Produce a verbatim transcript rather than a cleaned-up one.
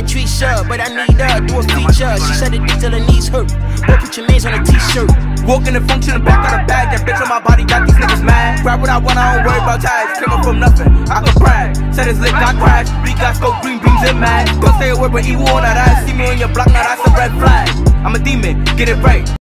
treat shirt, but I need her, do a feature. She said it till her knees hurt. Boy, put your mans on a t-shirt. Walking the function, back of the bag. That bitch on my body got these niggas mad. Grab what I want, I don't worry about ties. Came up from nothing, I can brag. Said his lick got crashed. We got scope, green beams and mad. Don't say a word but evil on that ass. See me on your block, now that's a red flag. I'm a demon, get it right.